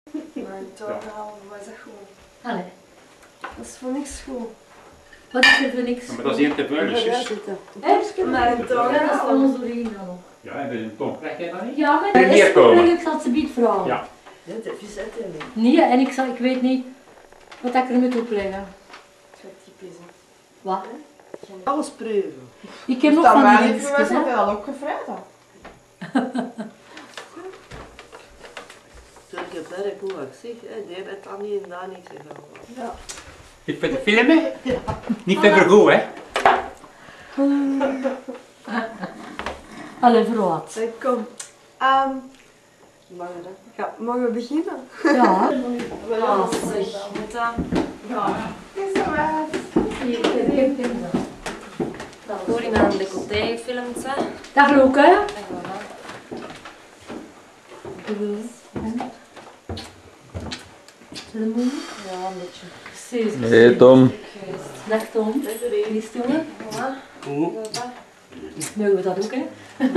Maar een torenhal, wat is dat goed? Allee. Dat is voor niks goed. Wat is er voor niks? Ja, maar dat is niet te vuil, zus. Maar een Ja, dat is torenhal. van ons doorheen dan nog. Ja, en een ton. Krijg jij dat niet? Ja, maar Kun je dat is neerkomen? moeilijk, ik zal het ze biedt vragen. Ja. Dit heb je zetten niet. Nee, en ik weet niet wat ik er moet opleggen. Wat typisch. Wat? Alles proeven. Ik heb nog Dat van maar die even dingetjes, was hè. ik al opgevraagd. Zulke berg hoe ik zeg, die hebben het dan niet en daar niks gedaan. Ja. Niet voor de filmen? Niet voor vergoed, hè? Allee, voor wat? Kom. Ja, mogen we beginnen? Ja. Ja, zeg. Moet dat? Ja. Is dat waar? Hoor je naar een decolleté gefilmd, hè? Dag Loke. En voilà. Ja, een beetje. Precies. Hey Tom. Dag Tom. Wie is het jongen? Mogen we dat ook, hè?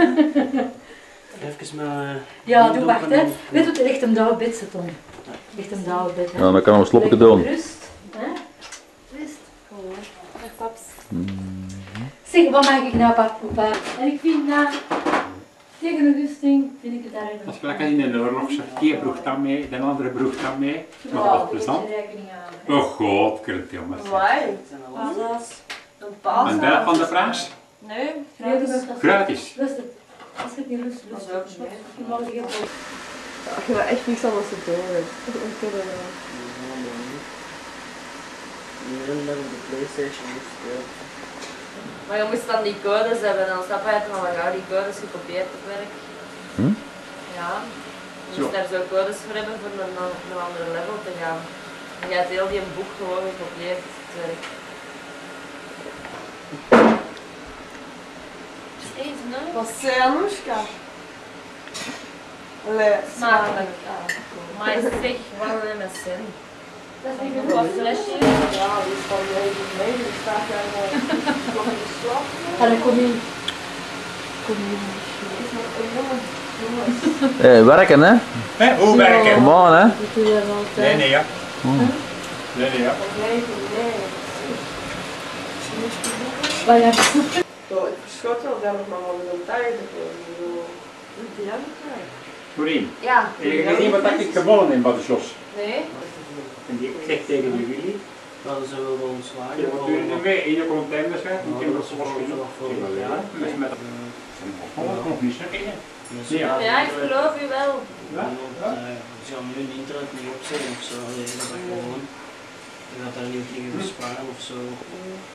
Even maar... Ja, doe wacht, hè. Weet wat, ligt hem daar op bed, zit Tom. Ligt hem daar op bed, hè. Ja, dan kan we slopje doen. Rust, hè. Rust. Dag paps. Zeg, wat maak ik nou, papa? En ik vind tegen een rusting, vind ik het daar Als je lekker in de oorlog zegt, die broeg dan mee, de andere broeg dan mee. Maar dat was plezant. rekening aan. Oh god, krult jongens. Why? Paashaas. Een paashaas. En dat van de prijs? Nee, Gratis. gratis. Gratis. Rustig. Als je het niet rust, Dat is ook niet. je mag het even. Ik heb echt niks anders te doen. Iedereen dat op de PlayStation moet spelen. Maar je moest dan die codes hebben, dan snap je het van gauw die codes gekopieerd op werk. Ja. Je moest daar zo codes voor hebben voor een ander level te gaan. En je hebt heel die boek gewoon gekopieerd op het werk. Steeds, nee? Wat zei Anoushka? Allee, Smakelijk. Maar zeg, wat wil je met zin? Dat is niet Nog genoeg. wat flesje? Ja, die is van mij mee. Die staat daar nog in de slag. Allee, kom hier. Kom hier. Hey, werken hè? Hé, hoe werken? Come on hè? Dat doe je dan altijd. Nee, nee, ja. Nee, nee, ja. Maar ja, Zo, ik verschot wel dat ik maar wel een tijd heb. Die heb ik wel. Corine, Ja. heb je gezien wat ik gewonnen in Badesjos? Nee? En die ik zeg tegen jullie, Dat is wel wel ontslagen. je moet nu mee in je container zetten, Ja, ik heb dat dat is was wel genoeg. vorig jaar. Met nog niet zo geen. Ja. Ja, ik geloof u wel. Ja? Ze gaan nu het internet niet opzetten of zo. Dat is gewoon. Je gaat daar niet tegen besparen of zo.